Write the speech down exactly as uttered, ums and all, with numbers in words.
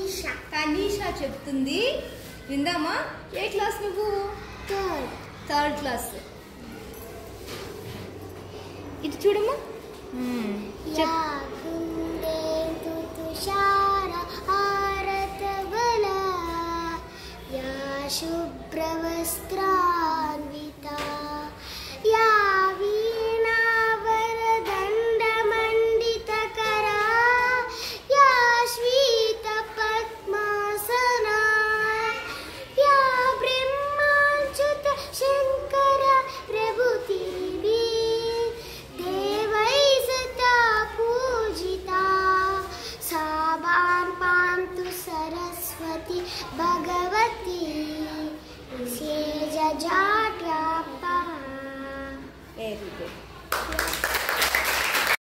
తనీషా తనీషా చెప్తుంది విందామా. ఏ క్లాస్ నువ్వు? Third third class. ఇటు చూడమ్మా. యా కుందేందు తుషార హారతవలా యా శుభ్రవస్త్రాన్వితా యా వీణావరదండమండితకరా యా శ్వేతపద్మాసనా యా బ్రహ్మాచ్యుత శంకర ప్రభుతిభి దేవై సదా పూజితా సాబాం పాంతు సరస్వతి భగవతి విశేష జాట్యాపా. Very good.